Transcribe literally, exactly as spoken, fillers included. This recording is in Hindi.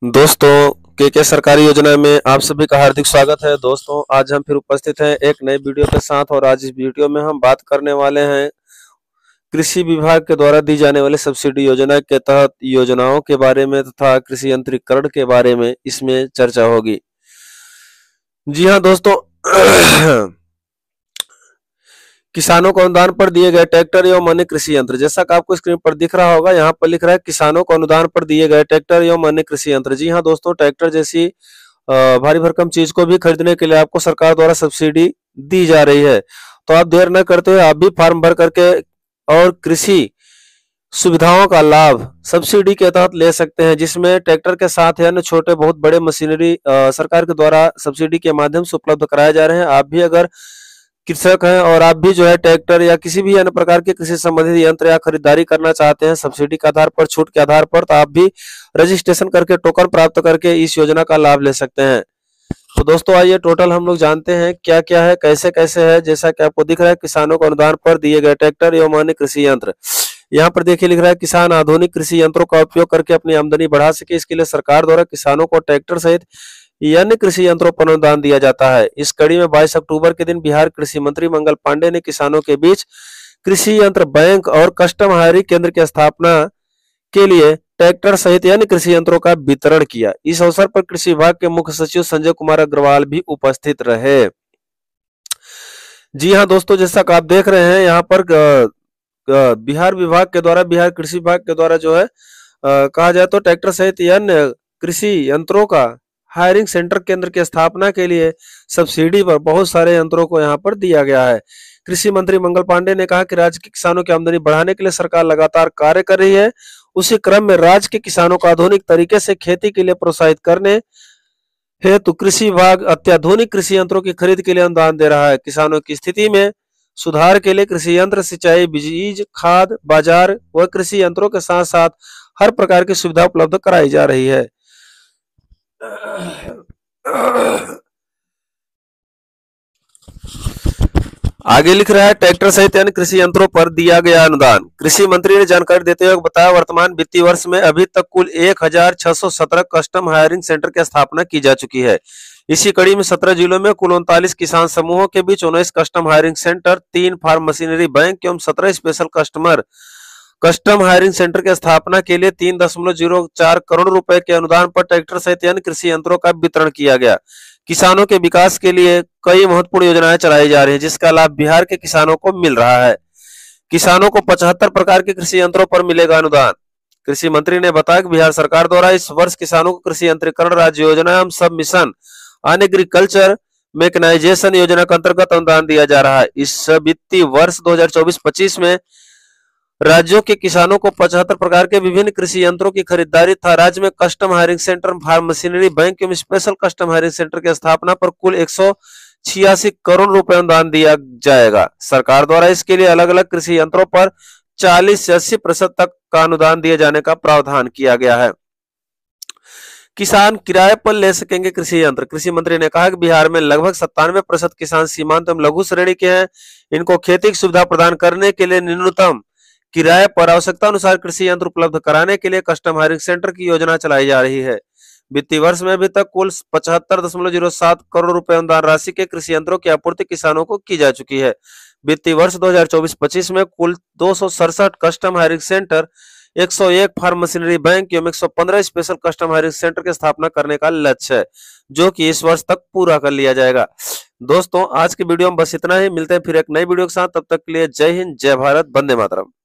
दोस्तों के के सरकारी योजना में आप सभी का हार्दिक स्वागत है। दोस्तों आज हम फिर उपस्थित हैं एक नए वीडियो के साथ और आज इस वीडियो में हम बात करने वाले हैं कृषि विभाग के द्वारा दी जाने वाली सब्सिडी योजना के तहत योजनाओं के बारे में तथा कृषि यंत्रीकरण के बारे में इसमें चर्चा होगी। जी हाँ दोस्तों, किसानों को अनुदान पर दिए गए ट्रैक्टर एवं अन्य कृषि यंत्र, जैसा कि आपको स्क्रीन पर दिख रहा होगा, यहाँ पर लिख रहा है किसानों को अनुदान पर दिए गए ट्रैक्टर एवं अन्य कृषि यंत्र। जी हाँ दोस्तों, ट्रैक्टर जैसी भारी भरकम चीज को भी खरीदने के लिए आपको सरकार द्वारा सब्सिडी दी जा रही है। तो आप देर न करते हुए आप भी फॉर्म भर करके और कृषि सुविधाओं का लाभ सब्सिडी के तहत ले सकते हैं, जिसमें ट्रैक्टर के साथ अन्य छोटे बहुत बड़े मशीनरी सरकार के द्वारा सब्सिडी के माध्यम से उपलब्ध कराए जा रहे हैं। आप भी अगर कृषक हैं और आप भी जो है ट्रैक्टर या किसी भी अन्य प्रकार के कृषि संबंधित यंत्र या खरीदारी करना चाहते हैं सब्सिडी के आधार पर, छूट के आधार पर, तो आप भी रजिस्ट्रेशन करके टोकन प्राप्त करके इस योजना का लाभ ले सकते हैं। तो दोस्तों आइए टोटल हम लोग जानते हैं क्या क्या है, कैसे कैसे है। जैसा कि आपको दिख रहा है किसानों को अनुदान पर दिए गए ट्रैक्टर एवं अन्य कृषि यंत्र, यहाँ पर देखिए लिख रहा है किसान आधुनिक कृषि यंत्रों का उपयोग करके अपनी आमदनी बढ़ा सके, इसके लिए सरकार द्वारा किसानों को ट्रैक्टर सहित अन्य कृषि यंत्रों पर अनुदान दिया जाता है। इस कड़ी में बाईस अक्टूबर के दिन बिहार कृषि मंत्री मंगल पांडे ने किसानों के बीच कृषि यंत्र बैंक और कस्टम हायरिंग केंद्र की स्थापना के लिए ट्रैक्टर सहित अन्य कृषि यंत्रों का वितरण किया। इस अवसर पर कृषि विभाग के मुख्य सचिव संजय कुमार अग्रवाल भी उपस्थित रहे। जी हाँ दोस्तों, जैसा कि आप देख रहे हैं यहाँ पर बिहार विभाग के द्वारा बिहार कृषि विभाग के द्वारा जो है कहा जाए तो ट्रैक्टर सहित अन्य कृषि यंत्रों का हायरिंग सेंटर केंद्र की स्थापना के लिए सब्सिडी पर बहुत सारे यंत्रों को यहाँ पर दिया गया है। कृषि मंत्री मंगल पांडे ने कहा कि राज्य के किसानों की आमदनी बढ़ाने के लिए सरकार लगातार कार्य कर रही है। उसी क्रम में राज्य के किसानों को आधुनिक तरीके से खेती के लिए प्रोत्साहित करने हेतु कृषि विभाग अत्याधुनिक कृषि यंत्रों की खरीद के लिए अनुदान दे रहा है। किसानों की स्थिति में सुधार के लिए कृषि यंत्र, सिंचाई, बीज, खाद, बाजार व कृषि यंत्रों के साथ साथ हर प्रकार की सुविधा उपलब्ध कराई जा रही है। आगे लिख रहा है ट्रैक्टर सहित अन्य कृषि यंत्रों पर दिया गया अनुदान। कृषि मंत्री ने जानकारी देते हुए बताया वर्तमान वित्तीय वर्ष में अभी तक कुल एक हजार छह सौ सत्रह कस्टम हायरिंग सेंटर की स्थापना की जा चुकी है। इसी कड़ी में सत्रह जिलों में कुल उनतालीस किसान समूहों के बीच उन्नीस कस्टम हायरिंग सेंटर, तीन फार्म मशीनरी बैंक एवं सत्रह special customer custom hiring centre की स्थापना के लिए तीन दशमलव जीरो चार करोड़ रुपए के अनुदान पर ट्रैक्टर सहित अन्य कृषि यंत्रों का वितरण किया गया। किसानों के विकास के लिए कई महत्वपूर्ण योजनाएं चलाई जा रही हैं, जिसका लाभ बिहार के किसानों को मिल रहा है। किसानों को पचहत्तर प्रकार के कृषि यंत्रों पर मिलेगा अनुदान। कृषि मंत्री ने बताया कि बिहार सरकार द्वारा इस वर्ष किसानों को कृषि यंत्रीकरण राज्य योजना एवं सब मिशन ऑन एग्रीकल्चर मैकेनाइजेशन योजना के अंतर्गत अनुदान दिया जा रहा है। इस वित्तीय वर्ष दो हजार चौबीस पच्चीस में राज्यों के किसानों को पचहत्तर प्रकार के विभिन्न कृषि यंत्रों की खरीदारी था। राज्य में custom hiring centre, farm machinery bank एवं स्पेशल कस्टम हायरिंग सेंटर की स्थापना पर कुल एक सौ छियासी करोड़ रुपए अनुदान दिया जाएगा। सरकार द्वारा इसके लिए अलग अलग कृषि यंत्रों पर चालीस से अस्सी प्रतिशत तक का अनुदान दिए जाने का प्रावधान किया गया है। किसान किराए पर ले सकेंगे कृषि यंत्र। कृषि मंत्री ने कहा कि बिहार में लगभग सत्तानवे प्रतिशत किसान सीमांत एवं लघु श्रेणी के हैं। इनको खेती की सुविधा प्रदान करने के लिए न्यूनतम किराए पर आवश्यकता अनुसार कृषि यंत्र उपलब्ध कराने के लिए कस्टम हायरिंग सेंटर की योजना चलाई जा रही है। वित्तीय वर्ष में अभी तक कुल पचहत्तर दशमलव जीरो सात करोड़ रुपए अनुदान राशि के कृषि यंत्रों की आपूर्ति किसानों को की जा चुकी है। वित्तीय वर्ष दो हजार चौबीस पच्चीस में कुल दो सौ सड़सठ कस्टम हायरिंग सेंटर, एक सौ एक फार्म मशीनरी बैंक एवं एक सौ पंद्रह स्पेशल कस्टम हायरिंग सेंटर की स्थापना करने का लक्ष्य है, जो कि इस वर्ष तक पूरा कर लिया जाएगा। दोस्तों आज की वीडियो में बस इतना ही। मिलते हैं फिर एक नई वीडियो के साथ, तब तक के लिए जय हिंद, जय भारत, वंदे मातरम।